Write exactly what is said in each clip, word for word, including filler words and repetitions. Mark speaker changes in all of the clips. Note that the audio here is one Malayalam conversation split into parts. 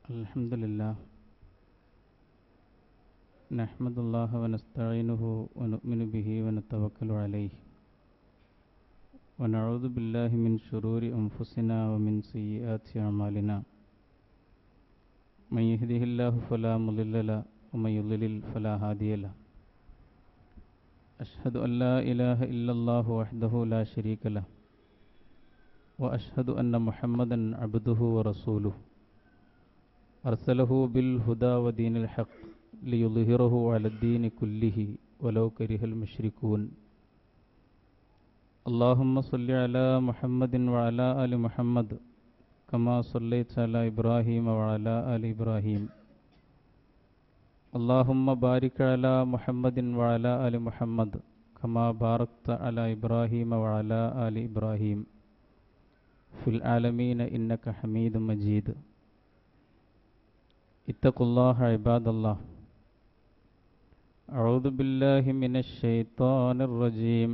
Speaker 1: الحمد لله نحمد الله ونستعينه ونؤمن به ونتوكل عليه ونعوذ بالله من شرور أنفسنا ومن سيئات أعمالنا من يهده الله فلا مضل له ومن يضلل فلا هادي له أشهد أن لا إله إلا الله وحده لا شريك له وأشهد أن محمدا عبده ورسوله أرسله بالهدى ودين الحق ليظهره على الدين كله ولو كره المشركون اللهم صل على محمد وعلى آل محمد كما صليت على إبراهيم وعلى آل إبراهيم اللهم بارك على محمد وعلى آل محمد كما باركت على إبراهيم وعلى آل إبراهيم في العالمين إنك حميد مجيد اتقوا الله عباد الله أعوذ بالله من الشيطان الرجيم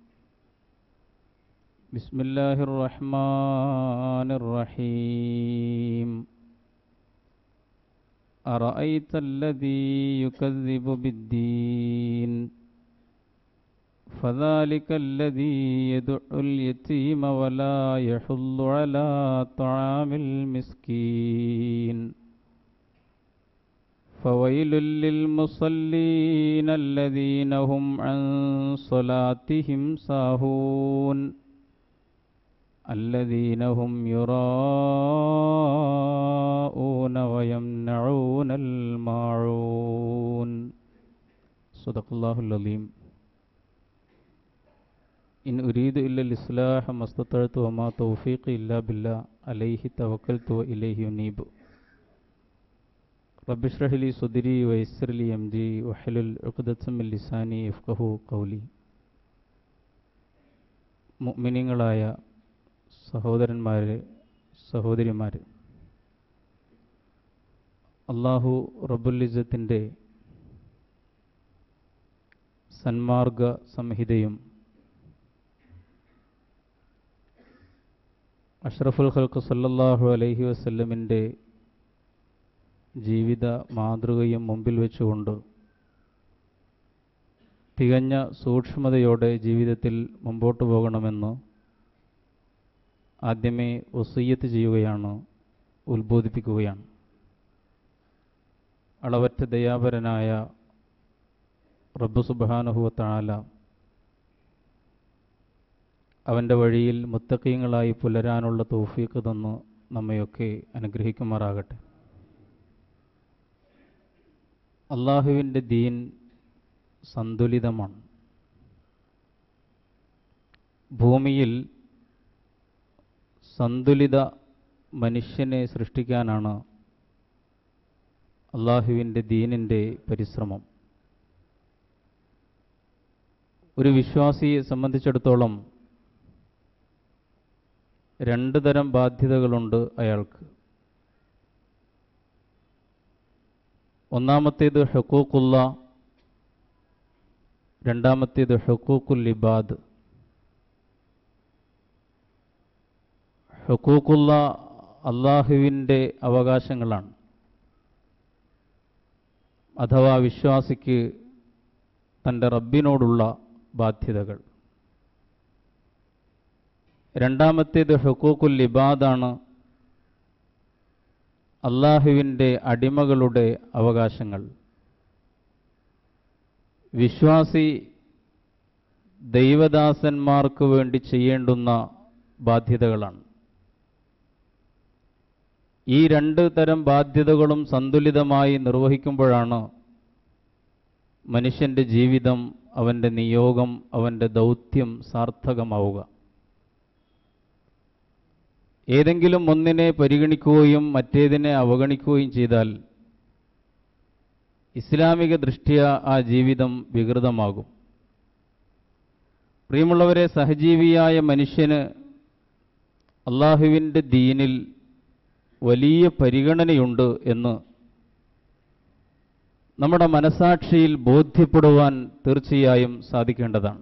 Speaker 1: بسم الله الرحمن الرحيم أرأيت الذي يكذب بالدين فذلك الذي يدع اليتيم ولا يحض على طعام المسكين فويل للمصلين الذين هم عن صلاتهم ساهون الذين هم يراءون ويمنعون الماعون صدق الله العظيم إن أريد إلا الإصلاح ما استطعت وما توفيقي إلا بالله عليه توكلت وإليه أنيب رب اشرح لي صدري ويسر لي أمري واحلل عقدة من لساني يفقهوا قولي മുഅ്മിനീങ്ങളായ സഹോദരന്മാരെ സഹോദരിമാരെ, അല്ലാഹു റബ്ബുൽ ഇസ്സത്തിൻ്റെ സന്മാർഗ സംഹിതയും അഷ്റഫുൽ ഖൽഖ് സല്ലല്ലാഹു അലൈഹി വസല്ലമിൻ്റെ ജീവിത മാതൃകയും മുമ്പിൽ വെച്ചുകൊണ്ട് തികഞ്ഞ സൂക്ഷ്മതയോടെ ജീവിതത്തിൽ മുമ്പോട്ട് പോകണമെന്ന് ആദ്യമേ വസിയ്യത്ത് ചെയ്യുകയാണ്, ഉത്ബോധിപ്പിക്കുകയാണ്. അളവറ്റ ദയാപരനായ റബ്ബ് സുബ്ഹാനഹു വ തആല അവൻ്റെ വഴിയിൽ മുത്തഖീങ്ങളായി പുലരാനുള്ള തൗഫീഖ് തന്ന് നമ്മയൊക്കെ അനുഗ്രഹിക്കുമാറാകട്ടെ. അള്ളാഹുവിൻ്റെ ദീൻ സന്തുലിതമാണ്. ഭൂമിയിൽ സന്തുലിത മനുഷ്യനെ സൃഷ്ടിക്കാനാണ് അള്ളാഹുവിൻ്റെ ദീനിൻ്റെ പരിശ്രമം. ഒരു വിശ്വാസിയെ സംബന്ധിച്ചിടത്തോളം രണ്ട് തരം ബാധ്യതകളുണ്ട് അയാൾക്ക്. ഒന്നാമത്തേത് ഹുഖൂഖുള്ള, രണ്ടാമത്തേത് ഹുഖൂഖുൽ ഇബാദ്. ഹുഖൂഖുള്ള അള്ളാഹുവിൻ്റെ അവകാശങ്ങളാണ്, അഥവാ വിശ്വാസിക്ക് തൻ്റെ റബ്ബിനോടുള്ള ബാധ്യതകൾ. രണ്ടാമത്തേത് ഹുഖൂഖുൽ ഇബാദാണ്, അള്ളാഹുവിൻ്റെ അടിമകളുടെ അവകാശങ്ങൾ. വിശ്വാസി ദൈവദാസന്മാർക്ക് വേണ്ടി ചെയ്യേണ്ടുന്ന ബാധ്യതകളാണ്. ഈ രണ്ട് തരം ബാധ്യതകളും സന്തുലിതമായി നിർവഹിക്കുമ്പോഴാണ് മനുഷ്യൻ്റെ ജീവിതം, അവൻ്റെ നിയോഗം, അവൻ്റെ ദൗത്യം സാർത്ഥകമാവുക. ഏതെങ്കിലും ഒന്നിനെ പരിഗണിക്കുകയും മറ്റേതിനെ അവഗണിക്കുകയും ചെയ്താൽ ഇസ്ലാമിക ദൃഷ്ട്യാ ആ ജീവിതം വികൃതമാകും. പ്രിയമുള്ളവരെ, സഹജീവിയായ മനുഷ്യന് അള്ളാഹുവിൻ്റെ ദീനിൽ വലിയ പരിഗണനയുണ്ട് എന്ന് നമ്മുടെ മനസാക്ഷിയിൽ ബോധ്യപ്പെടുവാൻ തീർച്ചയായും സാധിക്കേണ്ടതാണ്.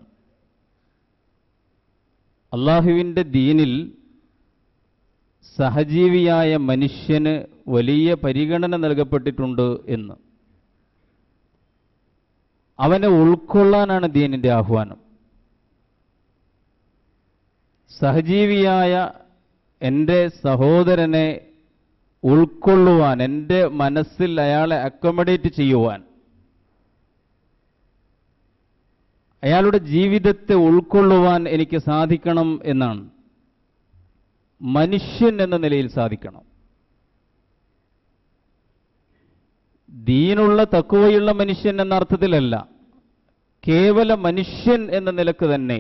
Speaker 1: അള്ളാഹുവിൻ്റെ ദീനിൽ സഹജീവിയായ മനുഷ്യന് വലിയ പരിഗണന നൽകപ്പെട്ടിട്ടുണ്ട് എന്ന്. അവനെ ഉൾക്കൊള്ളാനാണ് ദീനിൻ്റെ ആഹ്വാനം. സഹജീവിയായ എൻ്റെ സഹോദരനെ ഉൾക്കൊള്ളുവാൻ, എൻ്റെ മനസ്സിൽ അയാളെ അക്കോമഡേറ്റ് ചെയ്യുവാൻ, അയാളുടെ ജീവിതത്തെ ഉൾക്കൊള്ളുവാൻ എനിക്ക് സാധിക്കണം എന്നാണ്. മനുഷ്യൻ എന്ന നിലയിൽ സാധിക്കണം. ദീനുള്ള തഖ്വയുള്ള മനുഷ്യൻ എന്ന അർത്ഥത്തിലല്ല, കേവല മനുഷ്യൻ എന്ന നിലക്ക് തന്നെ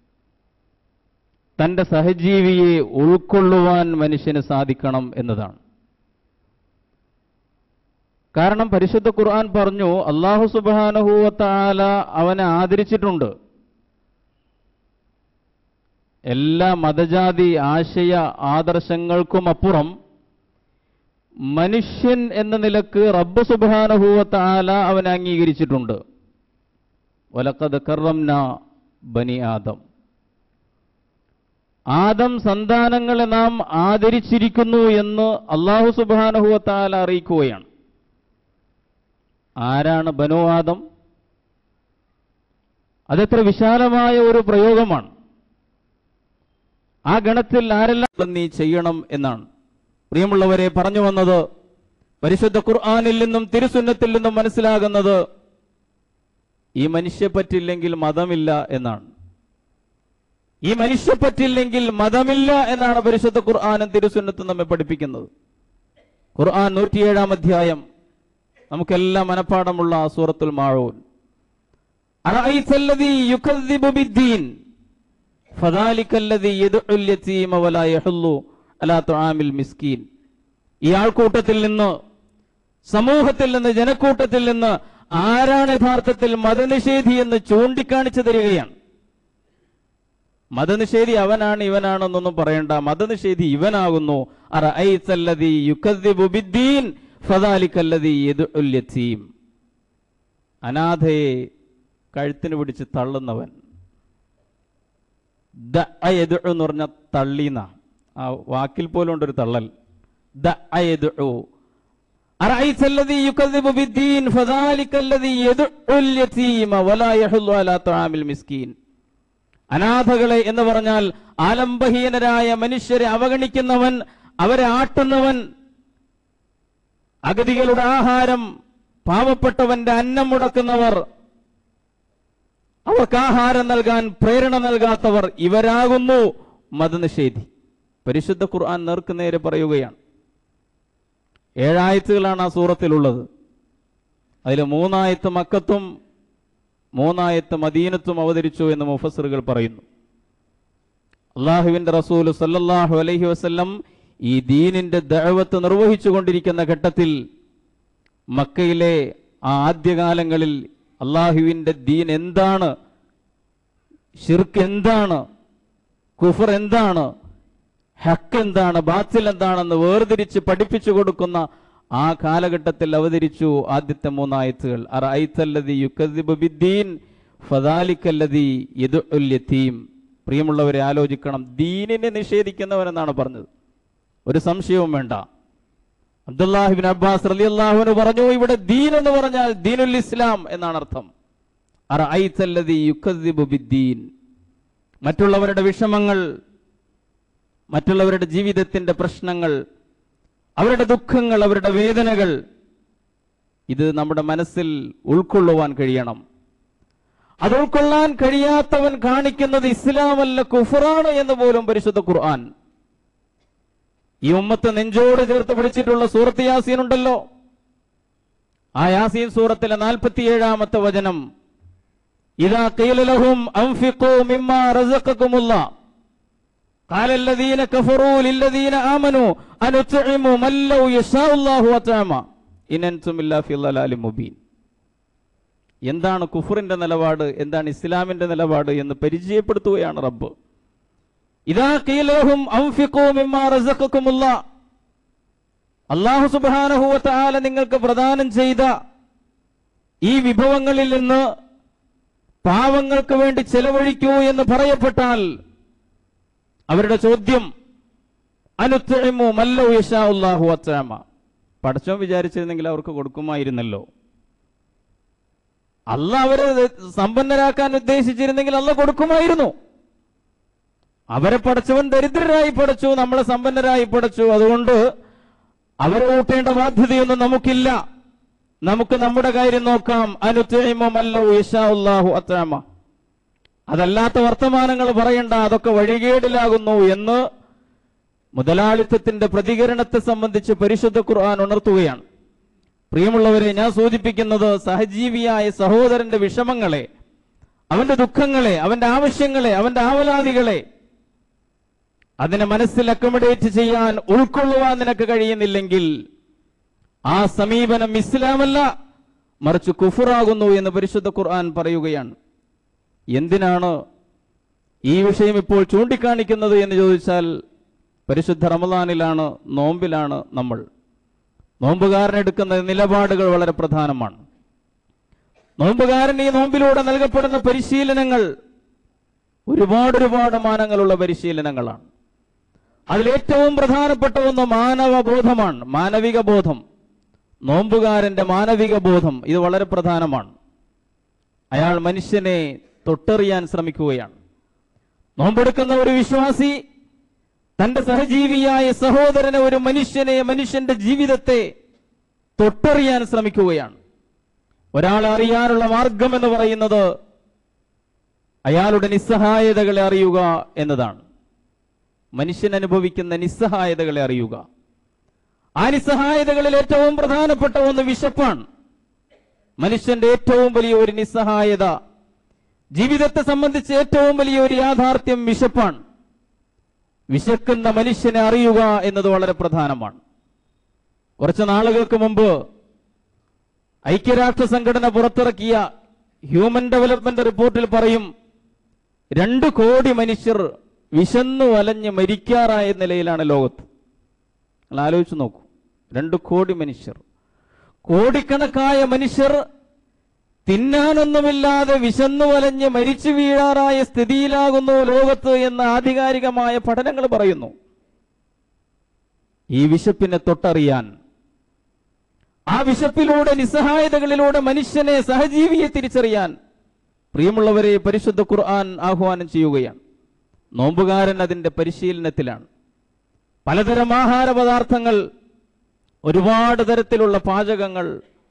Speaker 1: തൻ്റെ സഹജീവിയെ ഉൾക്കൊള്ളുവാൻ മനുഷ്യന് സാധിക്കണം എന്നതാണ്. കാരണം പരിശുദ്ധ ഖുർആൻ പറഞ്ഞു, അല്ലാഹു സുബ്ഹാനഹു വ തആല അവനെ ആദരിച്ചിട്ടുണ്ട്. എല്ലാ മതജാതി ആശയ ആദർശങ്ങൾക്കും അപ്പുറം മനുഷ്യൻ എന്ന നിലക്ക് റബ്ബ് സുബ്ഹാനഹു വ തആല അവനെ അംഗീകരിച്ചിട്ടുണ്ട്. വലഖദ് കറംനാ ബനി ആദം, ആദം സന്താനങ്ങളെ നാം ആദരിച്ചിരിക്കുന്നു എന്ന് അല്ലാഹു സുബ്ഹാനഹു വ തആല അറിയിക്കുകയാണ്. ആരാണ് ബനു ആദം? അതെത്ര വിശാലമായ ഒരു പ്രയോഗമാണ്. ആ ഗണത്തിൽ ആരെല്ലാം നീ ചെയ്യണം എന്നാണ്. പ്രിയമുള്ളവരെ, പറഞ്ഞു വന്നത് പരിശുദ്ധ ഖുർആനിൽ നിന്നും തിരുസുന്നത്തിൽ നിന്നും മനസ്സിലാകുന്നത് ഈ മനുഷ്യപ്പറ്റില്ലെങ്കിൽ മതമില്ല എന്നാണ്. ഈ മനുഷ്യപ്പറ്റില്ലെങ്കിൽ മതമില്ല എന്നാണ് പരിശുദ്ധ ഖുർആനും തിരുസുന്നത്തും നമ്മെ പഠിപ്പിക്കുന്നത്. ഖുർആൻ നൂറ്റിയേഴാം അധ്യായം, നമുക്കെല്ലാം മനഃപ്പാടമുള്ള സൂറത്തുൽ മാഊൻ. അറഅയ്തല്ലദീ യുകദ്ദിബു ബിദ്ദീൻ ഫദാലികല്ലദീ യദ്ഉൽ യതീമ വലാ യഹുല്ലു അലാ തുആമിൽ മിസ്കീൻ. ഈ ആൾക്കൂട്ടത്തിൽ നിന്ന്, സമൂഹത്തിൽ നിന്ന്, ജനക്കൂട്ടത്തിൽ നിന്ന് ആരാണ് യഥാർത്ഥത്തിൽ മതനിഷേധി എന്ന് ചൂണ്ടിക്കാണിച്ചു തരികയാണ്. മതനിഷേധി അവനാണ് ഇവനാണെന്നൊന്നും പറയണ്ട, മതനിഷേധി ഇവനാകുന്നു. അറഅയ്തല്ലദീ യുകദ്ദിബു ബിദ്ദീൻ ഫദാലികല്ലദീ യദ്ഉൽ യതീം. അനാഥയെ കഴുത്തിന് പിടിച്ച് തള്ളുന്നവൻ. ദഅ യദ്ഉ എന്ന് പറഞ്ഞ തള്ളിന, ആ വാക്കിൽ പോലും ഉണ്ടൊരു തള്ളൽ. ദഅ യദ്ഉ. അറഅയ്തല്ലദീ യുകദ്ദിബു ബിദ്ദീൻ ഫദാലികല്ലദീ യദ്ഉൽ യതീമ വലാ യഹുല്ലു അലാ തുആമിൽ മിസ്കീൻ. അനാഥകളെ എന്ന് പറഞ്ഞാൽ ആലംബഹീനരായ മനുഷ്യരെ അവഗണിക്കുന്നവൻ, അവരെ ആട്ടുന്നവൻ, അഗതികളുടെ ആഹാരം, പാവപ്പെട്ടവന്റെ അന്നം മുടക്കുന്നവർ, അവർക്ക് ആഹാരം നൽകാൻ പ്രേരണ നൽകാത്തവർ, ഇവരാകുന്നു മതനിഷേധി. പരിശുദ്ധ ഖുർആൻ നേർക്കുനേരെ പറയുകയാണ്. ഏഴായത്തുകളാണ് ആ സൂറത്തിലുള്ളത്. അതിൽ മൂന്നായത്ത് മക്കത്തും മൂന്നായത്ത് മദീനത്തും അവതരിച്ചു എന്ന് മുഫസ്സിറുകൾ പറയുന്നു. അള്ളാഹുവിന്റെ റസൂൽ സല്ലല്ലാഹു അലൈഹി വസല്ലം ഈ ദീനിന്റെ ദഅവത്ത് നിർവഹിച്ചു കൊണ്ടിരിക്കുന്ന ഘട്ടത്തിൽ മക്കയിലെ ആ ആദ്യകാലങ്ങളിൽ അള്ളാഹുവിന്റെ ദീൻ എന്താണ്, ശിർക്ക് എന്താണ്, കുഫർ എന്താണ്, ഹക്ക് എന്താണ്, ബാത്തിൽ എന്താണെന്ന് വേർതിരിച്ച് പഠിപ്പിച്ചു കൊടുക്കുന്ന ആ കാലഘട്ടത്തിൽ അവതരിച്ചു ആദ്യത്തെ മൂന്നായത്തുകൾ. അറഅയ്തല്ലദീ യുകദ്ദിബു ബിദ്ദീൻ ഫദാലികല്ലദീ യദ്ഉൽ യതീം. പ്രിയമുള്ളവരെ, ആലോചിക്കണം. ദീനിനെ നിഷേധിക്കുന്നവനെന്നാണ് പറഞ്ഞത്, ഒരു സംശയവും വേണ്ട. അബ്ദുല്ലാഹി ഇബ്നു അബ്ബാസ് റളിയല്ലാഹു അൻഹു പറഞ്ഞു, ഇവിടെ ദീൻ എന്ന് പറഞ്ഞാൽ ദീനുൽ ഇസ്ലാം എന്നാണ് അർത്ഥം. അറഅയ്തല്ലദീ യുകദ്ദിബു ബിദ്ദീൻ. മറ്റുള്ളവരുടെ വിഷമങ്ങൾ, മറ്റുള്ളവരുടെ ജീവിതത്തിന്റെ പ്രശ്നങ്ങൾ, അവരുടെ ദുഃഖങ്ങൾ, അവരുടെ വേദനകൾ, ഇത് നമ്മുടെ മനസ്സിൽ ഉൾക്കൊള്ളുവാൻ കഴിയണം. അത് ഉൾക്കൊള്ളാൻ കഴിയാത്തവൻ കാണിക്കുന്നത് ഇസ്ലാമല്ല, കുഫറാണ് എന്ന് പോലും പരിശുദ്ധ ഖുർആൻ ഈ ഉമ്മത്ത് നെഞ്ചോട് ചേർത്ത് പിടിച്ചിട്ടുള്ള സൂറത്ത് യാസീൻ ഉണ്ടല്ലോ. ആ യാസീൻ സൂറത്തിലെ നാൽപ്പത്തിയേഴാമത്തെ വചനം, ഇദാ ഖീല ലഹും അൻഫിഖൂ മിമ്മാ റസഖകുമുല്ലാഹ് ഖാല അല്ലദീന കഫറൂ ലില്ലദീന ആമനൂ അനുത്ഇമു മൻ ലൗ യശാഉല്ലാഹു അത്അമ ഇൻ അൻതും ഇല്ലാ ഫീ ളലാലിൻ മുബീൻ. എന്താണ് കുഫറിന്റെ നിലപാട്, എന്താണ് ഇസ്ലാമിന്റെ നിലപാട് എന്ന് പരിചയപ്പെടുത്തുകയാണ് റബ്ബ്. ഇദാ ഖീല ലഹും അൻഫിഖൂ മിമ്മാ റസഖകുമുല്ലാഹ്, അല്ലാഹു സുബ്ഹാനഹു വ തആല നിങ്ങൾക്ക് പ്രദാനം ചെയ്ത ഈ വിഭവങ്ങളിൽ നിന്ന് പാവങ്ങൾക്ക് വേണ്ടി ചെലവഴിക്കൂ എന്ന് പറയപ്പെട്ടാൽ അവരുടെ ചോദ്യം അനുത്ഇമു മൻ ലൗ യശാഉല്ലാഹു അത്അമ, പടച്ചോൻ വിചാരിച്ചിരുന്നെങ്കിൽ അവർക്ക് കൊടുക്കുമായിരുന്നല്ലോ. അല്ല അവരെ സമ്പന്നരാക്കാൻ ഉദ്ദേശിച്ചിരുന്നെങ്കിൽ അല്ല കൊടുക്കുമായിരുന്നു. അവരെ പടച്ചവൻ ദരിദ്രരായി പടച്ചു, നമ്മളെ സമ്പന്നരായി പടച്ചു. അതുകൊണ്ട് അവരെ കൂട്ടേണ്ട ബാധ്യതയൊന്നും നമുക്കില്ല. നമുക്ക് നമ്മുടെ കാര്യം നോക്കാം. അനുതൈമമല്ലോ യശാഉല്ലാഹു അത്അമ. അതല്ലാത്ത വർത്തമാനങ്ങൾ പറയണ്ട, അതൊക്കെ വഴികേടിലാകുന്നു എന്ന് മുതലാളിത്തത്തിന്റെ പ്രതികരണത്തെ സംബന്ധിച്ച് പരിശുദ്ധ ഖുർആൻ ഉണർത്തുകയാണ്. പ്രിയമുള്ളവരെ, ഞാൻ സൂചിപ്പിക്കുന്നത് സഹജീവിയായ സഹോദരന്റെ വിഷമങ്ങളെ, അവന്റെ ദുഃഖങ്ങളെ, അവന്റെ ആവശ്യങ്ങളെ, അവന്റെ ആവലാതികളെ അതിനെ മനസ്സിൽ അക്കോമഡേറ്റ് ചെയ്യാൻ, ഉൾക്കൊള്ളുവാൻ നിനക്ക് കഴിയുന്നില്ലെങ്കിൽ ആ സമീപനം ഇസ്ലാമല്ല, മറിച്ച് കുഫറാകുന്നു എന്ന് പരിശുദ്ധ ഖുർആൻ പറയുകയാണ്. എന്തിനാണ് ഈ വിഷയം ഇപ്പോൾ ചൂണ്ടിക്കാണിക്കുന്നത് എന്ന് ചോദിച്ചാൽ, പരിശുദ്ധ റമദാനിലാണ്, നോമ്പിലാണ് നമ്മൾ. നോമ്പുകാരനെടുക്കുന്ന നിലപാടുകൾ വളരെ പ്രധാനമാണ്. നോമ്പുകാരൻ ഈ നോമ്പിലൂടെ നൽകപ്പെടുന്ന പരിശീലനങ്ങൾ ഒരുപാട് ഒരുപാട് മാനങ്ങളുള്ള പരിശീലനങ്ങളാണ്. അതിലേറ്റവും പ്രധാനപ്പെട്ട ഒന്ന് മാനവബോധമാണ്, മാനവിക ബോധം. നോമ്പുകാരന്റെ മാനവിക ബോധം ഇത് വളരെ പ്രധാനമാണ്. അയാൾ മനുഷ്യനെ തൊട്ടെറിയാൻ ശ്രമിക്കുകയാണ്. നോമ്പെടുക്കുന്ന ഒരു വിശ്വാസി തന്റെ സഹജീവിയായ സഹോദരനെ, ഒരു മനുഷ്യനെ, മനുഷ്യന്റെ ജീവിതത്തെ തൊട്ടെറിയാൻ ശ്രമിക്കുകയാണ്. ഒരാളെ അറിയാനുള്ള മാർഗം എന്ന് പറയുന്നത് അയാളുടെ നിസ്സഹായതകളെ അറിയുക എന്നതാണ്. മനുഷ്യൻ അനുഭവിക്കുന്ന നിസ്സഹായതകളെ അറിയുക. ആ നിസ്സഹായതകളിൽ ഏറ്റവും പ്രധാനപ്പെട്ട ഒന്ന് വിശപ്പാണ്. മനുഷ്യന്റെ ഏറ്റവും വലിയ ഒരു നിസ്സഹായത, ജീവിതത്തെ സംബന്ധിച്ച് ഏറ്റവും വലിയ ഒരു യാഥാർത്ഥ്യം വിശപ്പാണ്. വിശക്കുന്ന മനുഷ്യനെ അറിയുക എന്നത് വളരെ പ്രധാനമാണ്. കുറച്ച് നാളുകൾക്ക് മുമ്പ് ഐക്യരാഷ്ട്ര സംഘടന പുറത്തിറക്കിയ ഹ്യൂമൻ ഡെവലപ്മെന്റ് റിപ്പോർട്ടിൽ പറയും, രണ്ട് കോടി മനുഷ്യർ വിശന്നു വലഞ്ഞ് മരിക്കാറായ നിലയിലാണ് ലോകത്ത്. നിങ്ങൾ ആലോചിച്ച് നോക്കൂ, രണ്ട് കോടി മനുഷ്യർ, കോടിക്കണക്കായ മനുഷ്യർ തിന്നാനൊന്നുമില്ലാതെ വിശന്നു വലഞ്ഞ് മരിച്ചു വീഴാറായ സ്ഥിതിയിലാകുന്നു ലോകത്ത് എന്ന് ആധികാരികമായ പഠനങ്ങൾ പറയുന്നു. ഈ വിശപ്പിനെ തൊട്ടറിയാൻ, ആ വിശപ്പിലൂടെ, നിസ്സഹായതകളിലൂടെ മനുഷ്യനെ, സഹജീവിയെ തിരിച്ചറിയാൻ പ്രിയമുള്ളവരെ പരിശുദ്ധ ഖുർആൻ ആഹ്വാനം ചെയ്യുകയാണ്. നോമ്പുകാരൻ അതിന്റെ പരിശീലനത്തിലാണ്. പലതരം ആഹാര പദാർത്ഥങ്ങൾ, ഒരുപാട് തരത്തിലുള്ള പാചകങ്ങൾ,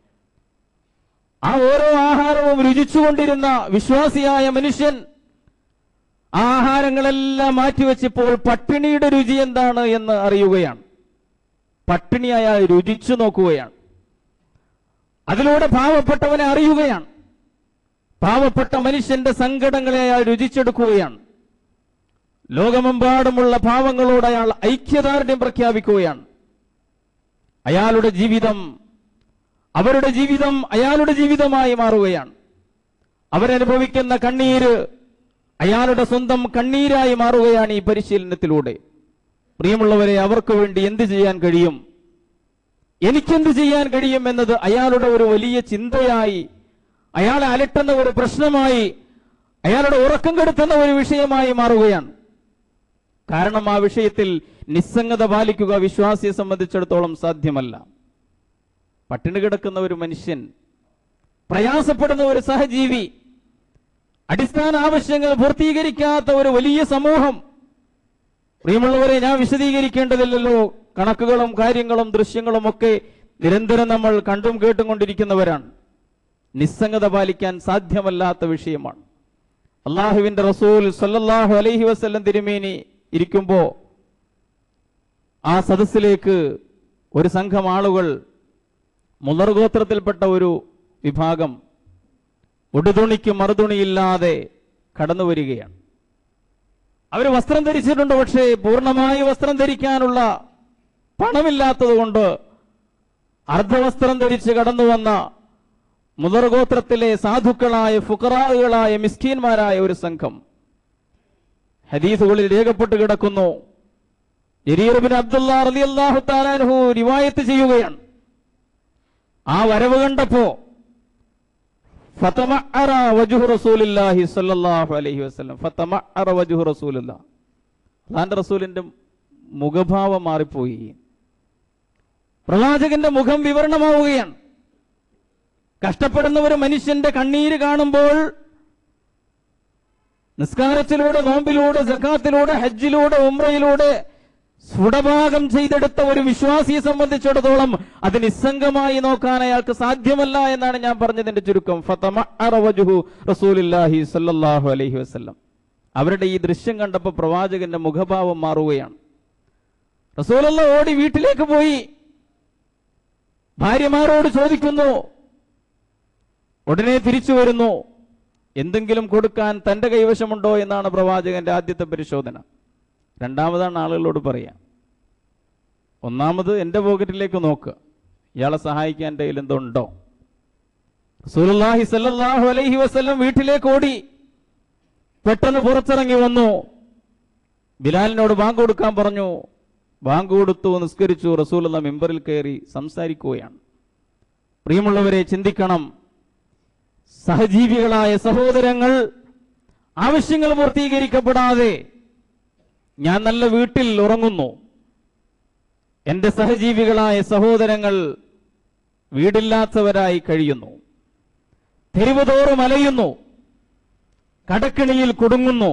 Speaker 1: ആ ഓരോ ആഹാരവും രുചിച്ചുകൊണ്ടിരുന്ന വിശ്വാസിയായ മനുഷ്യൻ ആ ആഹാരങ്ങളെല്ലാം മാറ്റിവെച്ചപ്പോൾ പട്ടിണിയുടെ രുചി എന്താണ് എന്ന് അറിയുകയാണ്. പട്ടിണി അയാൾ രുചിച്ചു നോക്കുകയാണ്. അതിലൂടെ പാവപ്പെട്ടവനെ അറിയുകയാണ്. പാവപ്പെട്ട മനുഷ്യന്റെ സങ്കടങ്ങളെ അയാൾ രുചിച്ചെടുക്കുകയാണ്. ലോകമെമ്പാടുമുള്ള പാവങ്ങളോട് അയാൾ ഐക്യദാർഢ്യം പ്രഖ്യാപിക്കുകയാണ്. അയാളുടെ ജീവിതം, അവരുടെ ജീവിതം അയാളുടെ ജീവിതമായി മാറുകയാണ്. അവരനുഭവിക്കുന്ന കണ്ണീര് അയാളുടെ സ്വന്തം കണ്ണീരായി മാറുകയാണ് ഈ പരിശീലനത്തിലൂടെ. പ്രിയമുള്ളവരെ, അവർക്ക് വേണ്ടി എന്ത് ചെയ്യാൻ കഴിയും, എനിക്കെന്ത് ചെയ്യാൻ കഴിയും എന്നത് അയാളുടെ ഒരു വലിയ ചിന്തയായി, അയാളെ അലട്ടുന്ന ഒരു പ്രശ്നമായി, അയാളുടെ ഉറക്കം കെടുത്തുന്ന ഒരു വിഷയമായി മാറുകയാണ്. കാരണം ആ വിഷയത്തിൽ നിസ്സംഗത പാലിക്കുക വിശ്വാസിയെ സംബന്ധിച്ചിടത്തോളം സാധ്യമല്ല. പട്ടിണി കിടക്കുന്ന ഒരു മനുഷ്യൻ, പ്രയാസപ്പെടുന്ന ഒരു സഹജീവി, അടിസ്ഥാന ആവശ്യങ്ങൾ പൂർത്തീകരിക്കാത്ത ഒരു വലിയ സമൂഹം. പ്രിയമുള്ളവരെ, ഞാൻ വിശദീകരിക്കേണ്ടതില്ലല്ലോ. കണക്കുകളും കാര്യങ്ങളും ദൃശ്യങ്ങളും ഒക്കെ നിരന്തരം നമ്മൾ കണ്ടും കേട്ടും കൊണ്ടിരിക്കുന്നവരാണ്. നിസ്സംഗത പാലിക്കാൻ സാധ്യമല്ലാത്ത വിഷയമാണ്. അള്ളാഹുവിന്റെ റസൂൽ സല്ലല്ലാഹു അലൈഹി വസല്ലം തിരുമേനി ഇരിക്കുമ്പോ ആ സദസ്സിലേക്ക് ഒരു സംഘം ആളുകൾ, മുളർ ഗോത്രത്തിൽപ്പെട്ട ഒരു വിഭാഗം, ഉടുതുണിക്ക് മറുതുണിയില്ലാതെ കടന്നു വരികയാണ്. അവർ വസ്ത്രം ധരിച്ചിട്ടുണ്ട്, പക്ഷേ പൂർണ്ണമായി വസ്ത്രം ധരിക്കാനുള്ള പണമില്ലാത്തത് കൊണ്ട് അർദ്ധവസ്ത്രം ധരിച്ച് കടന്നു വന്ന മുളർ ഗോത്രത്തിലെ സാധുക്കളായ, ഫുഖറാകളായ, മിസ്കീന്മാരായ ഒരു സംഘം. ഹദീസുകളിൽ രേഖപ്പെട്ട് കിടക്കുന്നു. ജരീർ ബിൻ അബ്ദുല്ലാ റളിയല്ലാഹു തആല അൻഹു റിവായത്ത് ചെയ്യുകയാണ്, ആ വരവ് കണ്ടപ്പോ ഫതമഅറ വജ്ഹു റസൂലില്ലാഹി സ്വല്ലല്ലാഹു അലൈഹി വസല്ലം, ഫതമഅറ വജ്ഹു റസൂലില്ലാഹ്, അല്ലാഹുവിന്റെ റസൂലിന്റെ മുഖഭാവം മാറിപ്പോയി. പ്രവാചകന്റെ മുഖം വിവരണമാവുകയാണ്. കഷ്ടപ്പെടുന്ന ഒരു മനുഷ്യന്റെ കണ്ണീര് കാണുമ്പോൾ നിസ്കാരത്തിലൂടെ, നോമ്പിലൂടെ, സക്കാത്തിലൂടെ, ഹജ്ജിലൂടെ, ഉംറയിലൂടെ സ്ഫുടഭാഗം ചെയ്തെടുത്ത ഒരു വിശ്വാസിയെ സംബന്ധിച്ചിടത്തോളം അത് നിസ്സംഗമായി നോക്കാൻ അയാൾക്ക് സാധ്യമല്ല എന്നാണ് ഞാൻ പറഞ്ഞതിന്റെ ചുരുക്കം. ഫതമഅറ വജ്ഹു റസൂലുള്ളാഹി സ്വല്ലല്ലാഹു അലൈഹി വസല്ലം. അവരുടെ ഈ ദൃശ്യം കണ്ടപ്പോൾ പ്രവാചകന്റെ മുഖഭാവം മാറുകയാണ്. റസൂലുള്ളാഹി ഓടി വീട്ടിലേക്ക് പോയി ഭാര്യമാരോട് ചോദിക്കുന്നു, ഉടനെ തിരിച്ചു വരുന്നു. എന്തെങ്കിലും കൊടുക്കാൻ തന്റെ കൈവശമുണ്ടോ എന്നാണ് പ്രവാചകന്റെ ആദ്യത്തെ പരിശോധന. രണ്ടാമതാണ് ആളുകളോട് പറയാം. ഒന്നാമത് എൻ്റെ പോക്കറ്റിലേക്ക് നോക്കുക, ഇയാളെ സഹായിക്കാൻ എൻ്റെ കയ്യിൽ എന്തുണ്ടോ. റസൂലുള്ളാഹി സ്വല്ലല്ലാഹു അലൈഹി വസല്ലം വീട്ടിലേക്ക് ഓടി, പെട്ടെന്ന് പുറത്തിറങ്ങി വന്നു. ബിലാലിനോട് ബാങ്ക് കൊടുക്കാൻ പറഞ്ഞു. ബാങ്ക് കൊടുത്തു, നിസ്കരിച്ചു. റസൂലുള്ളാഹി മിമ്പറിൽ കയറി സംസാരിക്കുകയാണ്. പ്രിയമുള്ളവരെ, ചിന്തിക്കണം. സഹജീവികളായ സഹോദരങ്ങൾ ആവശ്യങ്ങൾ പൂർത്തീകരിക്കപ്പെടാതെ ഞാൻ നല്ല വീട്ടിൽ ഉറങ്ങുന്നു, എൻ്റെ സഹജീവികളായ സഹോദരങ്ങൾ വീടില്ലാത്തവരായി കഴിയുന്നു, തെരുവ് തോറും അലയുന്നു, കടക്കിണിയിൽ കുടുങ്ങുന്നു.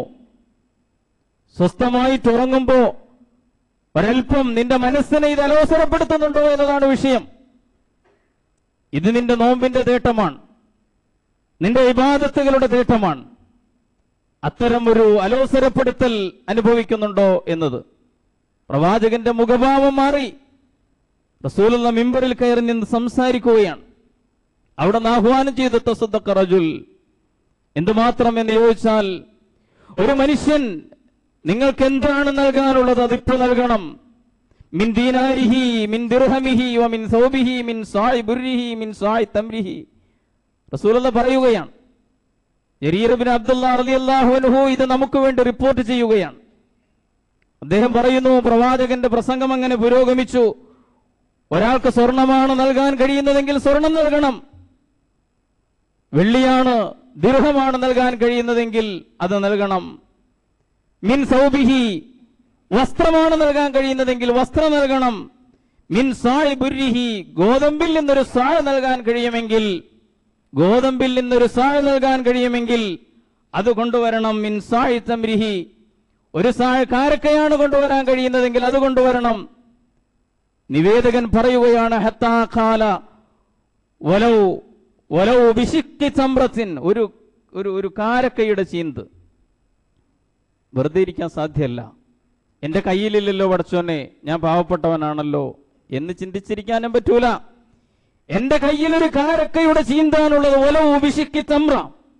Speaker 1: സ്വസ്ഥമായി ഉറങ്ങുമ്പോ ഒരൽപ്പം നിന്റെ മനസ്സിനെ ഇത് അലോസരപ്പെടുത്തുന്നുണ്ടോ എന്നതാണ് വിഷയം. ഇത് നിന്റെ നോമ്പിന്റെ തേട്ടമാണ്, നിന്റെ ഇബാദത്തുകളുടെ തേട്ടമാണ്. അത്തരം ഒരു അലോസരപ്പെടുത്തൽ അനുഭവിക്കുന്നുണ്ടോ എന്നത്. പ്രവാചകന്റെ മുഖഭാവം മാറി. റസൂലുള്ളാഹി മിമ്പറിൽ കയറി നിന്ന് സംസാരിക്കുകയാണ്. അവിടെ നിന്ന് ആഹ്വാനം ചെയ്ത തസദ്ദഖ റജുൽ, എന്തുമാത്രം എന്ന് ചോദിച്ചാൽ, ഒരു മനുഷ്യൻ നിങ്ങൾക്ക് എന്താണ് നൽകാനുള്ളത് അതിപ്പോ നൽകണം. മിൻ ദീനാരിഹി മിൻ ദിർഹമിഹി വ മിൻ സൗബിഹി മിൻ സാഇ ബുർരിഹി മിൻ സാഇ തംരിഹി. റസൂലുള്ളാഹി പറയുകയാണ്. ജരീർ ഇബ്നു അബ്ദുല്ലാഹ് റളിയല്ലാഹു അൻഹു ഇത് നമുക്ക് വേണ്ടി റിപ്പോർട്ട് ചെയ്യുകയാണ്. അദ്ദേഹം പറയുന്നു, പ്രവാചകന്റെ പ്രസംഗം അങ്ങനെ പുരോഗമിച്ചു. ഒരാൾക്ക് സ്വർണമാണ് നൽകാൻ കഴിയുന്നതെങ്കിൽ സ്വർണം നൽകണം, വെള്ളിയാണ്, ദിർഹമാണ് നൽകാൻ കഴിയുന്നതെങ്കിൽ അത് നൽകണം. മിൻ സൗബിഹി, വസ്ത്രമാണ് നൽകാൻ കഴിയുന്നതെങ്കിൽ വസ്ത്രം നൽകണം. മിൻ സാഇ ബുർരിഹി, ഗോതമ്പിൽ നിന്നൊരു സാഴ നൽകാൻ കഴിയുമെങ്കിൽ ഗോതമ്പിൽ നിന്നൊരു സാഴ നൽകാൻ കഴിയുമെങ്കിൽ അത് കൊണ്ടുവരണം. മിൻ സാഇ തംരിഹി, ഒരു സാഴ കാരക്കയാണ് കൊണ്ടുവരാൻ കഴിയുന്നതെങ്കിൽ അത് കൊണ്ടുവരണം. നിവേദകൻ പറയുകയാണ്, ഹത്താ ഖാല വലൗ വലൗ ബിശിഖ്ഖി തംറത്തിൻ, ഒരു ഒരു ഒരു കാരക്കയുടെ ചീന്ത്. വെറുതെ ഇരിക്കാൻ സാധ്യമല്ല. എൻ്റെ കയ്യിലില്ലല്ലോ പടച്ചോനെ, ഞാൻ പാവപ്പെട്ടവനാണല്ലോ എന്ന് ചിന്തിച്ചിരിക്കാനും പറ്റൂല. എന്റെ കയ്യിലൊരു കാരക്കയുടെ ചീന്താനുള്ളത്. വലൗ ബിശിഖ്ഖി തംറ,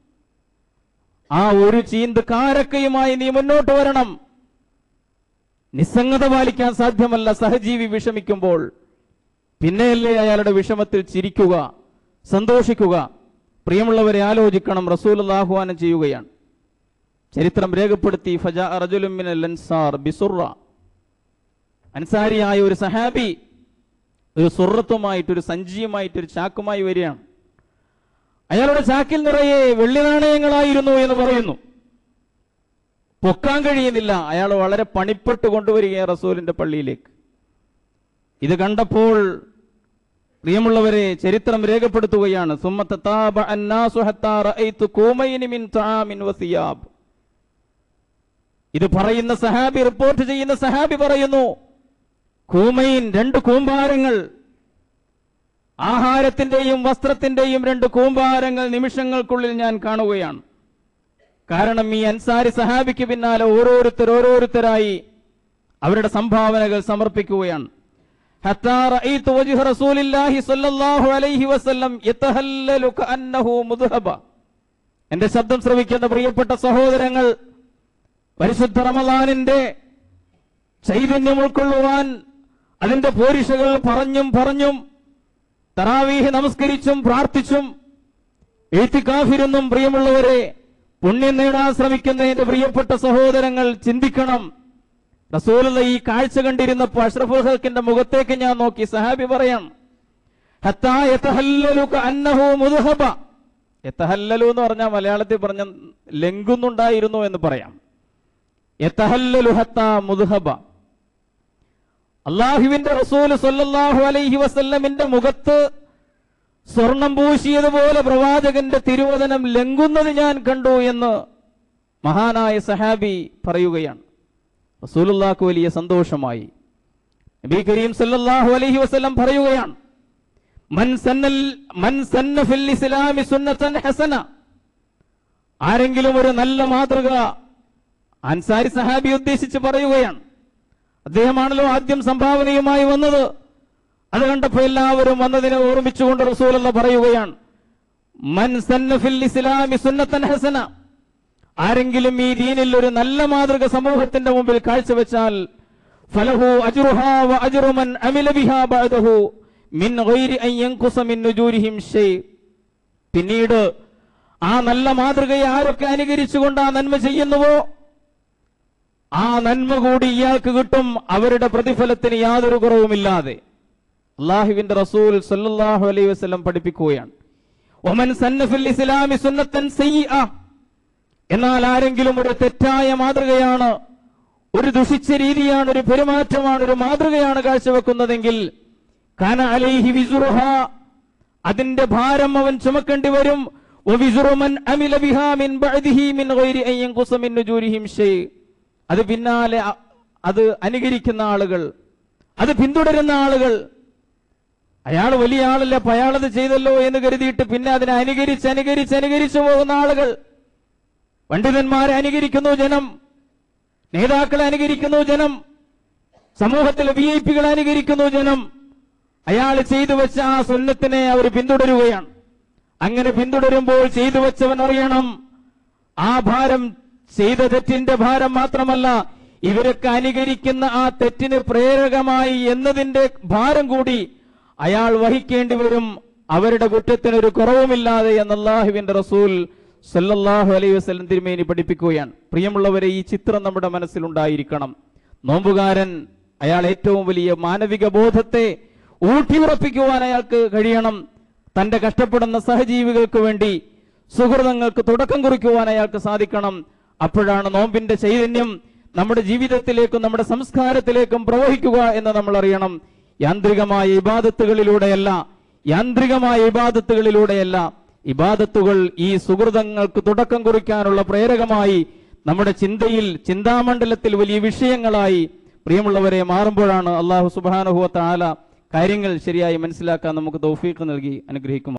Speaker 1: ആ ഒരു ചീന്ത് കാരക്കയുമായി നീ മുന്നോട്ട് വരണം. നിസ്സംഗത പാലിക്കാൻ സാധ്യമല്ല. സഹജീവി വിഷമിക്കുമ്പോൾ പിന്നെയല്ലേ അയാളുടെ വിഷമത്തിൽ ചിരിക്കുക, സന്തോഷിക്കുക. പ്രിയമുള്ളവരെ, ആലോചിക്കണം. റസൂലുള്ളാഹി ആഹ്വാനം ചെയ്യുകയാണ്. ചരിത്രം രേഖപ്പെടുത്തി, ഫജാ റജുലുൻ മിനൽ അൻസാർ ബിസുറ, അൻസാരിയായ ഒരു സഹാബി ഒരു സുറത്തുമായിട്ട്, ഒരു സഞ്ചിയുമായിട്ട്, ഒരു ചാക്കുമായി വരികയാണ്. അയാളുടെ ചാക്കിൽ നിറയെ വെള്ളി നാണയങ്ങളായിരുന്നു എന്ന് പറയുന്നു. പൊക്കാൻ കഴിയുന്നില്ല. അയാൾ വളരെ പണിപ്പെട്ട് കൊണ്ടുവരികയാണ് റസൂലിന്റെ പള്ളിയിലേക്ക്. ഇത് കണ്ടപ്പോൾ പ്രിയമുള്ളവരെ, ചരിത്രം രേഖപ്പെടുത്തുകയാണ്. സുമ്മത്ത താബ അന്നാസു ഹത്താ റഅയ്തു ഖൂമൈനി മിൻ തആമിൻ വസിയാബ്. ഇത് പറയുന്ന സഹാബി, റിപ്പോർട്ട് ചെയ്യുന്ന സഹാബി പറയുന്നു, കൂമൈൻ, രണ്ട് കൂമ്പാരങ്ങൾ, ആഹാരത്തിന്റെയും വസ്ത്രത്തിന്റെയും രണ്ട് കൂമ്പാരങ്ങൾ നിമിഷങ്ങൾക്കുള്ളിൽ ഞാൻ കാണുകയാണ്. കാരണം ഈ അൻസാരി സഹാബിക്ക് പിന്നാലെ ഓരോരുത്തർ ഓരോരുത്തരായി അവരുടെ സംഭാവനകൾ സമർപ്പിക്കുകയാണ്. ഹത്താ റഅയ്തു വജ്ഹ റസൂലില്ലാഹി സ്വല്ലല്ലാഹു അലൈഹി വസല്ലം യതഹല്ലലു കഅന്നഹു മുദ്ഹബ. എന്റെ ശബ്ദം ശ്രവിക്കുന്ന പ്രിയപ്പെട്ട സഹോദരങ്ങൾ, പരിശുദ്ധ റമളാനിന്റെ ചൈതന്യം ഉൾക്കൊള്ളുവാൻ, അതിന്റെ പോരിഷകൾ പറഞ്ഞും പറഞ്ഞും തറാവീഹ് നമസ്കരിച്ചും പ്രാർത്ഥിച്ചും എഴുത്തിക്കാഫിരുന്നും പ്രിയമുള്ളവരെ പുണ്യം നേടാൻ ശ്രമിക്കുന്ന എന്റെ പ്രിയപ്പെട്ട സഹോദരങ്ങൾ ചിന്തിക്കണം. റസൂലുള്ളാഹി ഈ കാഴ്ച കണ്ടിരുന്നപ്പോൾ അഷ്റഫുൽ ഖൽഖിന്റെ മുഖത്തേക്ക് ഞാൻ നോക്കി. സഹാബി പറയാം, ഹത്താ യതഹല്ലലു കഅന്നഹു മുദ്ഹബ. യതഹല്ലലു എന്ന് പറഞ്ഞാൽ മലയാളത്തിൽ പറഞ്ഞ ലംഘുന്നുണ്ടായിരുന്നു എന്ന് പറയാം. യതഹല്ലലു ഹത്താ മുദ്ഹബ. അള്ളാഹുവിന്റെ റസൂൽ സല്ലല്ലാഹു അലൈഹി വസല്ലമിന്റെ മുഖത്ത് സ്വർണം പൂശിയതുപോലെ പ്രവാചകന്റെ തിരുവചനം ലംഘുന്നത് ഞാൻ കണ്ടു എന്ന് മഹാനായ സഹാബി പറയുകയാണ്. റസൂലുള്ളാഹിക്ക് വലിയ സന്തോഷമായി. നബി കരീം സല്ലല്ലാഹു അലൈഹി വസല്ലം പറയുകയാണ്, മൻ സന്നൽ മൻ സന്ന ഫിൽ ഇസ്ലാമി സുന്നതൻ ഹസന, ആരെങ്കിലും ഒരു നല്ല മാതൃക, അൻസാരി സഹാബി ഉദ്ദേശിച്ച് പറയുകയാണ്. അദ്ദേഹമാണല്ലോ ആദ്യം സംഭാവനയുമായി വന്നത്. അത് കണ്ടപ്പോൾ എല്ലാവരും വന്നതിനെ ഓർമ്മിച്ചുകൊണ്ട് റസൂലുള്ളാഹി പറയുകയാണ്, മൻ സന്ന ഫിൽ ഇസ്ലാമി സുന്നതൻ ഹസന, ആരെങ്കിലും ഈ ദീനിൽ ഒരു നല്ല മാതൃക സമൂഹത്തിന്റെ മുമ്പിൽ കാഴ്ചവെച്ചാൽ ഫലഹു അജ്റുഹാ വ അജ്റു മൻ അമില ബിഹാ ബഅദഹു മിൻ ഗൈരി അൻ യൻഖുസ മിൻ നുജൂരിഹിം ഷൈ. പിന്നീട് ആ നല്ല മാതൃകയെ ആരൊക്കെ അനുകരിച്ചുകൊണ്ട് ആ നന്മ ചെയ്യുന്നുവോ ആ നന്മ കൂടി ഇയാൾക്ക് കിട്ടും, അവരുടെ പ്രതിഫലത്തിന് യാതൊരു കുറവുമില്ലാതെ. അല്ലാഹുവിന്റെ റസൂൽ സല്ലല്ലാഹു അലൈഹി വസല്ലം പഠിപ്പിക്കുകയാണ്, വമൻ സന്ന ഫിൽ ഇസ്ലാമി സുന്നത്തൻ സയ്യിഅ, എന്നാൽ ആരെങ്കിലും ഒരു തെറ്റായ മാതൃകയാണ്, ഒരു ദുഷിച്ച രീതിയാണ്, ഒരു പെരുമാറ്റമാണ്, ഒരു മാതൃകയാണ് കാഴ്ചവെക്കുന്നതെങ്കിൽ കാന അലൈഹി വിസ്റുഹാ, അതിന്റെ ഭാരം അവൻ ചുമക്കേണ്ടി വരും, വവിസ്റു മൻ അമില ബിഹാ മിൻ ബഅദിഹി മിൻ ഗൈരി അൻ യൻഖുസ മിൻ നുജൂരിഹിം ഷൈ. അത് പിന്നാലെ അത് അനുകരിക്കുന്ന ആളുകൾ, അത് പിന്തുടരുന്ന ആളുകൾ, അയാൾ വലിയ ആളല്ല, അപ്പൊ അയാളത് ചെയ്തല്ലോ എന്ന് കരുതിയിട്ട് പിന്നെ അതിനെ അനുകരിച്ച് അനുകരിച്ച് അനുകരിച്ചു പോകുന്ന ആളുകൾ. പണ്ഡിതന്മാരെ അനുകരിക്കുന്നു ജനം, നേതാക്കളെ അനുകരിക്കുന്നു ജനം, സമൂഹത്തിലെ വി ഐ പികളെ അനുകരിക്കുന്നു ജനം. അയാൾ ചെയ്തു വെച്ച ആ സുന്നത്തിനെ അവർ പിന്തുടരുകയാണ്. അങ്ങനെ പിന്തുടരുമ്പോൾ ചെയ്തു വെച്ചവൻ അറിയണം, ആ ഭാരം ചെയ്ത തെറ്റിന്റെ ഭാരം മാത്രമല്ല, ഇവരൊക്കെ അനുകരിക്കുന്ന ആ തെറ്റിന് പ്രേരകമായി എന്നതിന്റെ ഭാരം കൂടി അയാൾ വഹിക്കേണ്ടി വരും. അവരുടെ കുറ്റത്തിനൊരു കുറവുമില്ലാതെ എന്ന് അല്ലാഹുവിന്റെ റസൂൽ സല്ലല്ലാഹു അലൈഹി വസല്ലം തിരുമേനി പഠിപ്പിക്കുകയാണ്. പ്രിയമുള്ളവരെ, ഈ ചിത്രം നമ്മുടെ മനസ്സിലുണ്ടായിരിക്കണം. നോമ്പുകാരൻ, അയാൾ ഏറ്റവും വലിയ മാനവിക ബോധത്തെ ഊട്ടിയുറപ്പിക്കുവാൻ അയാൾക്ക് കഴിയണം. തന്റെ കഷ്ടപ്പെടുന്ന സഹജീവികൾക്ക് വേണ്ടി സുഹൃതങ്ങൾക്ക് തുടക്കം കുറിക്കുവാൻ അയാൾക്ക് സാധിക്കണം. അപ്പോഴാണ് നോമ്പിന്റെ ചൈതന്യം നമ്മുടെ ജീവിതത്തിലേക്കും നമ്മുടെ സംസ്കാരത്തിലേക്കും പ്രവഹിക്കുക എന്ന് നമ്മൾ അറിയണം. യാന്ത്രികമായ ഇബാദത്തുകളിലൂടെയല്ല, യാന്ത്രികമായ ഇബാദത്തുകളിലൂടെയല്ല, ഇബാദത്തുകൾ ഈ സുഹൃതങ്ങൾക്ക് തുടക്കം കുറിക്കാനുള്ള പ്രേരകമായി നമ്മുടെ ചിന്തയിൽ, ചിന്താമണ്ഡലത്തിൽ വലിയ വിഷയങ്ങളായി പ്രിയമുള്ളവരെ മാറുമ്പോഴാണ് അല്ലാഹു സുബ്ഹാനഹു വ തആല കാര്യങ്ങൾ ശരിയായി മനസ്സിലാക്കാൻ നമുക്ക് തൗഫീഖ് നൽകി അനുഗ്രഹിക്കും.